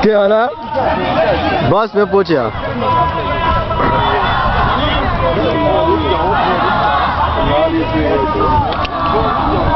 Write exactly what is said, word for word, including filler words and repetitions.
क्या हाल है? बस में पूछा Thank you.